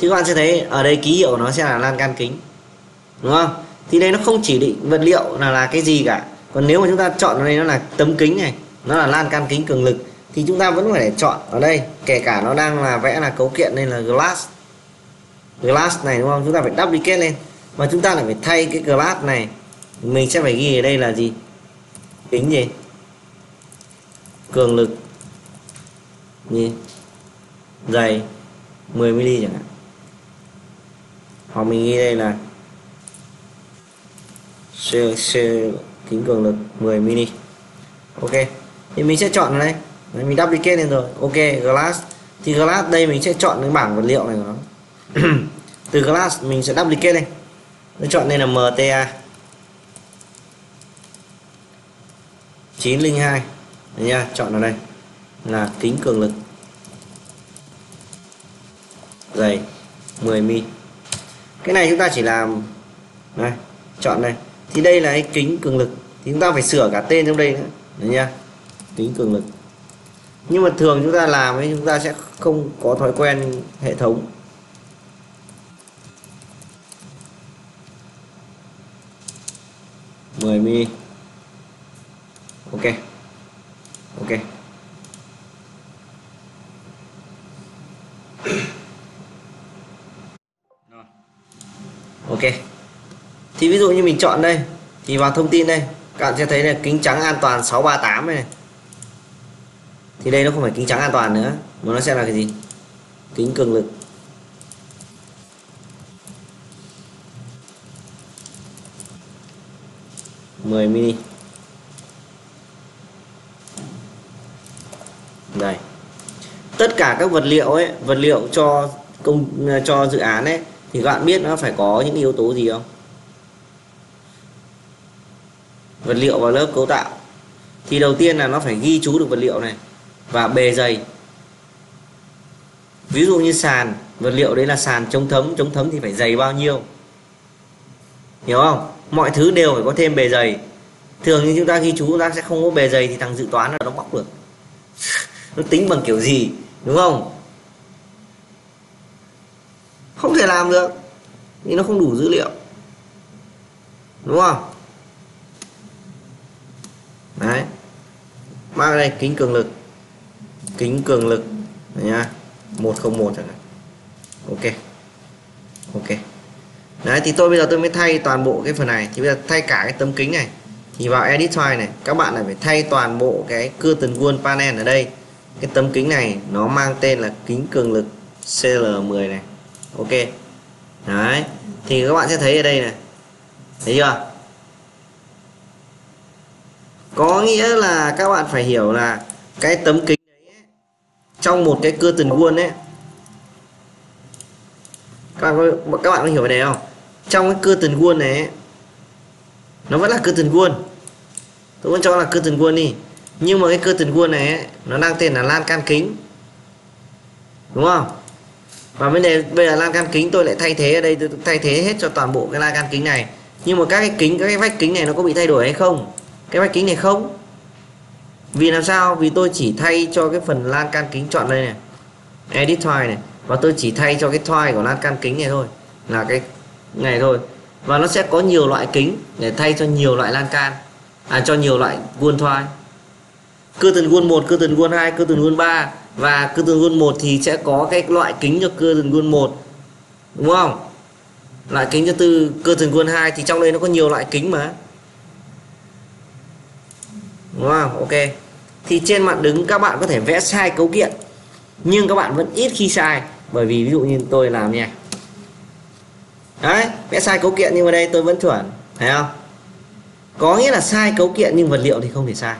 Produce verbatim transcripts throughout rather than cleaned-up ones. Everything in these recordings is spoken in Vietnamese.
thì các bạn sẽ thấy ở đây ký hiệu nó sẽ là lan can kính, đúng không? Thì đây nó không chỉ định vật liệu là là cái gì cả. Còn nếu mà chúng ta chọn ở đây nó là tấm kính này, nó là lan can kính cường lực, thì chúng ta vẫn phải chọn ở đây, kể cả nó đang là vẽ là cấu kiện nên là glass glass này, đúng không? Chúng ta phải duplicate lên và chúng ta lại phải thay cái glass này, mình sẽ phải ghi ở đây là gì, kính gì, cường lực gì, dày mười mi li chẳng hạn, hoặc mình ghi đây là C, C, kính cường lực mười mi li. Ok, thì mình sẽ chọn ở đây. Đấy, mình duplicate lên rồi. Ok, glass. Thì glass đây mình sẽ chọn cái bảng vật liệu này của nó. Từ glass mình sẽ duplicate lên. Tôi chọn đây là em tê a chín không hai. Đấy nha, chọn ở đây là kính cường lực dày mười mi li. Cái này chúng ta chỉ làm đây, chọn đây. Thì đây là cái kính cường lực, thì chúng ta phải sửa cả tên trong đây nữa. Đấy nha, kính cường lực. Nhưng mà thường chúng ta làm ấy, chúng ta sẽ không có thói quen hệ thống. mười mi li. Ok. Ok. Ok. Thì ví dụ như mình chọn đây, thì vào thông tin đây, các bạn sẽ thấy là kính trắng an toàn sáu ba tám này. Thì đây nó không phải kính trắng an toàn nữa, mà nó sẽ là cái gì? Kính cường lực. mười mi li. Đây. Tất cả các vật liệu ấy, vật liệu cho công cho dự án ấy, thì các bạn biết nó phải có những yếu tố gì không? Vật liệu vào lớp cấu tạo. Thì đầu tiên là nó phải ghi chú được vật liệu này và bề dày. Ví dụ như sàn, vật liệu đấy là sàn chống thấm, chống thấm thì phải dày bao nhiêu, hiểu không? Mọi thứ đều phải có thêm bề dày. Thường như chúng ta ghi chú chúng ta sẽ không có bề dày thì thằng dự toán là nó bóc được. Nó tính bằng kiểu gì, đúng không? Không thể làm được vì nó không đủ dữ liệu, đúng không? Đấy, mang đây kính cường lực, kính cường lực đấy nha, một không một chẳng hạn. Ok. Ok. Đấy, thì tôi bây giờ tôi mới thay toàn bộ cái phần này. Thì bây giờ thay cả cái tấm kính này, thì vào edit file này các bạn lại phải thay toàn bộ cái curtain wall panel ở đây. Cái tấm kính này nó mang tên là kính cường lực C L mười này. Ok. Đấy, thì các bạn sẽ thấy ở đây này, thấy chưa? Có nghĩa là các bạn phải hiểu là cái tấm kính đấy ấy, trong một cái curtain wall ấy, các bạn có, các bạn có hiểu về này không? Trong cái curtain wall này ấy, nó vẫn là curtain wall, tôi vẫn cho là curtain wall đi, nhưng mà cái curtain wall này ấy, nó đang tên là lan can kính, đúng không? Và bên này bây giờ lan can kính tôi lại thay thế ở đây, tôi thay thế hết cho toàn bộ cái lan can kính này. Nhưng mà các cái kính, các cái vách kính này nó có bị thay đổi hay không? Cái vách kính này không. Vì làm sao? Vì tôi chỉ thay cho cái phần lan can kính, chọn đây này, edit twine này, và tôi chỉ thay cho cái twine của lan can kính này thôi, là cái này thôi. Và nó sẽ có nhiều loại kính để thay cho nhiều loại lan can, à cho nhiều loại wall twine. Curtain wall một, curtain wall hai, curtain wall ba, và curtain wall một thì sẽ có cái loại kính cho curtain wall một, đúng không? Loại kính cho từ curtain wall hai thì trong đây nó có nhiều loại kính mà, đúng không? Ok. Thì trên mặt đứng các bạn có thể vẽ sai cấu kiện, nhưng các bạn vẫn ít khi sai, bởi vì ví dụ như tôi làm nha, đấy, vẽ sai cấu kiện nhưng mà đây tôi vẫn chuẩn, thấy không? Có nghĩa là sai cấu kiện nhưng vật liệu thì không thể sai.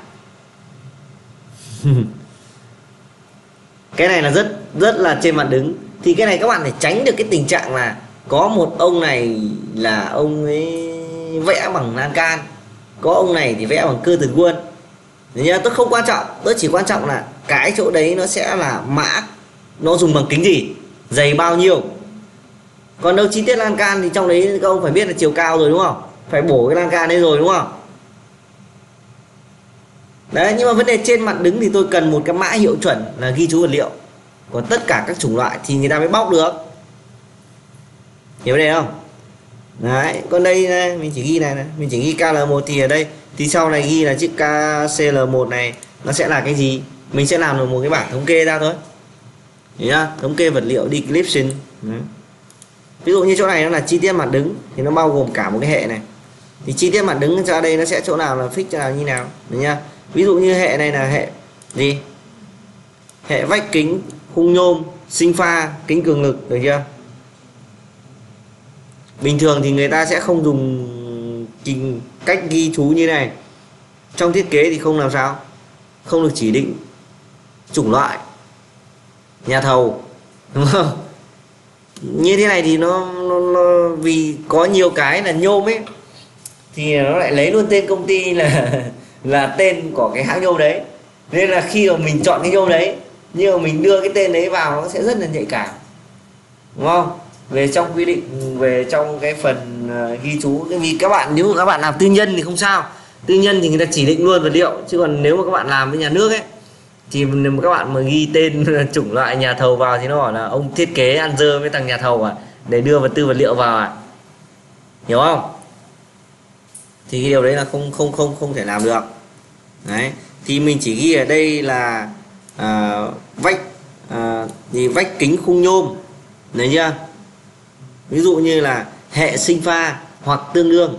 Cái này là rất rất là trên mặt đứng. Thì cái này các bạn phải tránh được cái tình trạng là có một ông này là ông ấy vẽ bằng lan can, có ông này thì vẽ bằng curtain wall. Nhưng tôi không quan trọng, tôi chỉ quan trọng là cái chỗ đấy nó sẽ là mã, nó dùng bằng kính gì, dày bao nhiêu. Còn đâu chi tiết lan can thì trong đấy các ông phải biết là chiều cao rồi, đúng không? Phải bổ cái lan can đấy rồi, đúng không? Đấy, nhưng mà vấn đề trên mặt đứng thì tôi cần một cái mã hiệu chuẩn là ghi chú vật liệu. Còn tất cả các chủng loại thì người ta mới bóc được. hiểu đây không? Đấy, còn đây này, mình chỉ ghi này, này mình chỉ ghi ca lờ một thì ở đây thì sau này ghi là chữ ca xê lờ một này nó sẽ là cái gì, mình sẽ làm được một cái bảng thống kê ra thôi. Hiểu chưa? Thống kê vật liệu description. Đấy. Ví dụ như chỗ này nó là chi tiết mặt đứng thì nó bao gồm cả một cái hệ này, thì chi tiết mặt đứng ra đây nó sẽ chỗ nào là fix, chỗ nào như nào, được nhá. Ví dụ như hệ này là hệ gì, hệ vách kính khung nhôm sinh pha kính cường lực, được chưa? Bình thường thì người ta sẽ không dùng trình cách ghi chú như này, trong thiết kế thì không làm sao, không được chỉ định chủng loại nhà thầu, đúng không? Như thế này thì nó, nó, nó vì có nhiều cái là nhôm ấy thì nó lại lấy luôn tên công ty là là tên của cái hãng nhôm đấy, nên là khi mà mình chọn cái nhôm đấy nhưng mà mình đưa cái tên đấy vào nó sẽ rất là nhạy cảm, đúng không? Về trong quy định, về trong cái phần ghi chú, vì các bạn nếu mà các bạn làm tư nhân thì không sao, tư nhân thì người ta chỉ định luôn vật liệu, chứ còn nếu mà các bạn làm với nhà nước ấy thì nếu mà các bạn mà ghi tên chủng loại nhà thầu vào thì nó bảo là ông thiết kế ăn dơ với thằng nhà thầu à, để đưa vật tư vật liệu vào à, hiểu không? Thì cái điều đấy là không không không không thể làm được. Đấy, thì mình chỉ ghi ở đây là à, vách à, thì vách kính khung nhôm, đấy chưa? Ví dụ như là hệ sinh pha hoặc tương đương,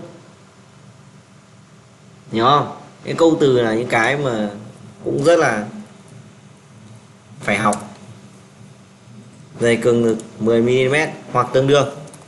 hiểu không? Cái câu từ là những cái mà cũng rất là phải học. Dày cường lực mười mi li mét hoặc tương đương,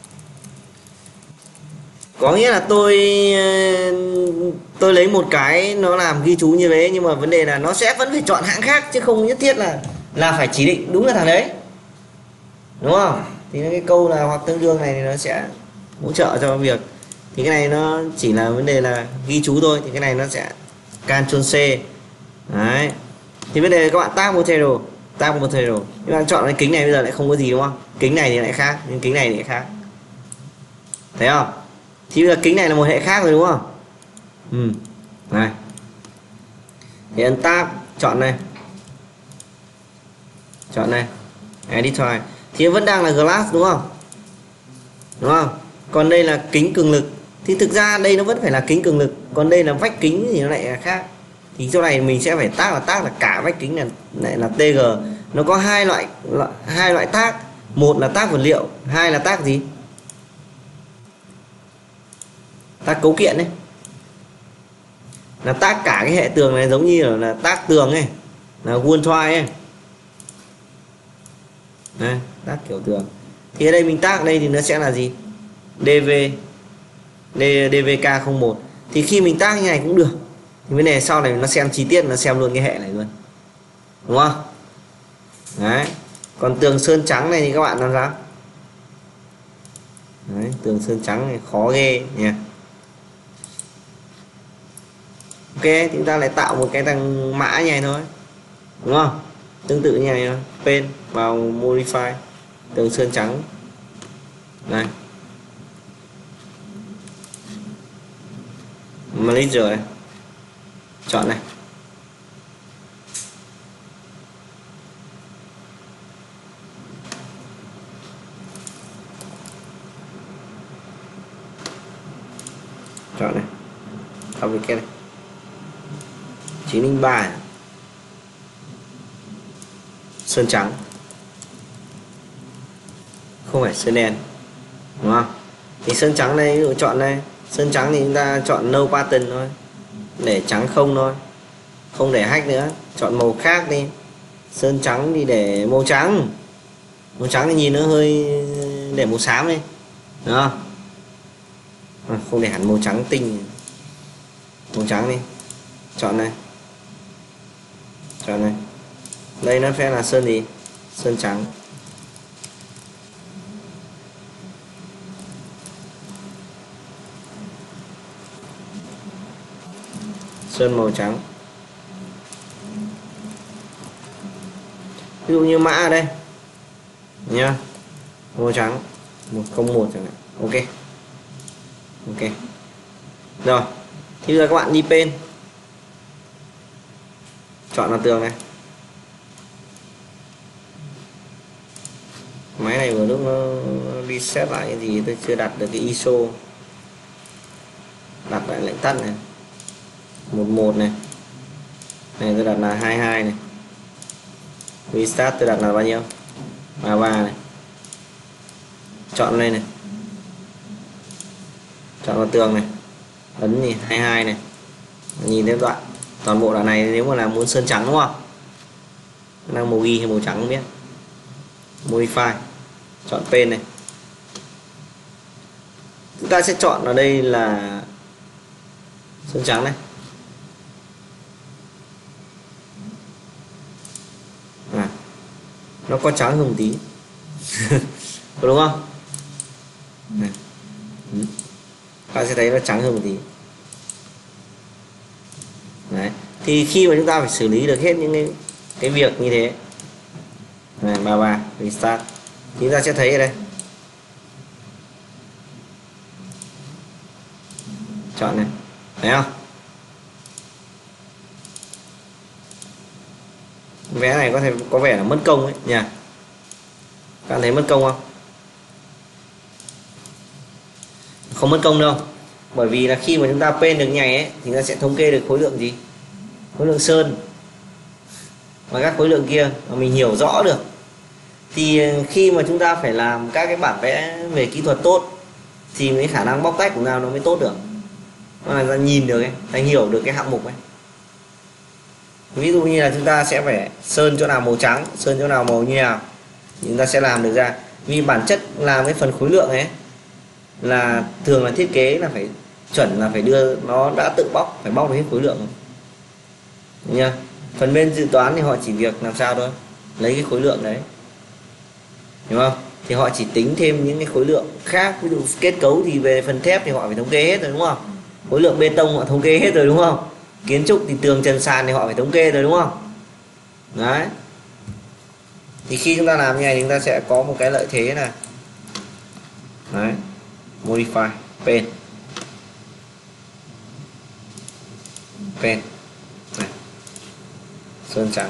có nghĩa là tôi tôi lấy một cái nó làm ghi chú như thế, nhưng mà vấn đề là nó sẽ vẫn phải chọn hãng khác chứ không nhất thiết là là phải chỉ định đúng là thằng đấy, đúng không? Thì cái câu là hoặc tương đương này thì nó sẽ hỗ trợ cho việc, thì cái này nó chỉ là vấn đề là ghi chú thôi, thì cái này nó sẽ Ctrl C. Đấy, thì vấn đề là các bạn tag material, tag material, các bạn chọn cái kính này bây giờ lại không có gì, đúng không? Kính này thì lại khác, nhưng kính này thì lại khác, thấy không? Thì bây giờ kính này là một hệ khác rồi, đúng không? Ừ. Này, thì ấn tab, chọn này, chọn này, edit file, thì vẫn đang là glass, đúng không? Đúng không? Còn đây là kính cường lực, thì thực ra đây nó vẫn phải là kính cường lực, còn đây là vách kính thì nó lại là khác. Thì chỗ này mình sẽ phải tác là tác là cả vách kính này lại là tê giê. Nó có hai loại hai loại tác, một là tác vật liệu, hai là tác gì? Tác cấu kiện đấy, là tác cả cái hệ tường này, giống như là, là tác tường ấy, là wall twine ấy. Đây, tác kiểu tường. Thì ở đây mình tác ở đây thì nó sẽ là gì? đê vê đê vê ca không một. Thì khi mình tác như này cũng được. Thì vấn đề sau này nó xem chi tiết, nó xem luôn cái hệ này luôn, đúng không? Đấy. Còn tường sơn trắng này thì các bạn làm sao? Đấy, tường sơn trắng này khó ghê nha. Ok, chúng ta lại tạo một cái thằng mã như này thôi, đúng không? Tương tự như này thôi. Pen vào modify tường sơn trắng này, manager này, chọn này, chọn này, copy cái này chín không ba sơn trắng, không phải sơn đen, đúng không? Thì sơn trắng này, ví dụ chọn đây sơn trắng thì chúng ta chọn no pattern thôi, để trắng không thôi, không để hack nữa. Chọn màu khác đi, sơn trắng thì để màu trắng, màu trắng thì nhìn nó hơi, để màu xám đi, đúng không? À, không để hẳn màu trắng tinh, màu trắng đi, chọn này, chọn này, đây nó sẽ là sơn gì? Sơn trắng. Sơn màu trắng. Ví dụ như mã ở đây nhá, màu trắng một không một chẳng hạn. Ok, ok rồi. Thì bây giờ các bạn đi pen, chọn là tường này, Máy này vừa lúc nó reset lại cái gì tôi chưa đặt được cái i ét ô, đặt lại lệnh tắt này mười một này, này tôi đặt là hai mươi hai này, restart tôi đặt là bao nhiêu ba mươi ba này, chọn đây này, chọn vào tường này, ấn thì hai mươi hai này, nhìn thấy đoạn toàn bộ đoạn này nếu mà là muốn sơn trắng đúng không, đang màu ghi hay màu trắng không biết, modify chọn pen này, chúng ta sẽ chọn ở đây là sơn trắng này, à, nó có trắng hơn một tí đúng không, này. Các bạn sẽ thấy nó trắng hơn một tí. Đấy. Thì khi mà chúng ta phải xử lý được hết những cái, cái việc như thế này, ba mươi ba restart, chúng ta sẽ thấy ở đây chọn này, thấy không, vé này có thể có vẻ là mất công ấy nhỉ, các bạn thấy mất công không? Không mất công đâu, bởi vì là khi mà chúng ta pen được nhảy ấy, thì nó sẽ thống kê được khối lượng gì, khối lượng sơn và các khối lượng kia mà mình hiểu rõ được, thì khi mà chúng ta phải làm các cái bản vẽ về kỹ thuật tốt thì cái khả năng bóc tách của nào nó mới tốt được, nó là ta nhìn được ấy, ta hiểu được cái hạng mục ấy. Ví dụ như là chúng ta sẽ phải sơn chỗ nào màu trắng, sơn chỗ nào màu như nào thì chúng ta sẽ làm được ra, vì bản chất làm cái phần khối lượng ấy là thường là thiết kế là phải chuẩn, là phải đưa nó đã tự bóc, phải bóc được hết khối lượng nha. Phần bên dự toán thì họ chỉ việc làm sao thôi, lấy cái khối lượng đấy, đúng không, thì họ chỉ tính thêm những cái khối lượng khác, ví dụ kết cấu thì về phần thép thì họ phải thống kê hết rồi đúng không, khối lượng bê tông họ thống kê hết rồi đúng không, kiến trúc thì tường trần sàn thì họ phải thống kê rồi đúng không. Đấy, thì khi chúng ta làm như này chúng ta sẽ có một cái lợi thế là đấy, modify pen pen này, sơn trắng,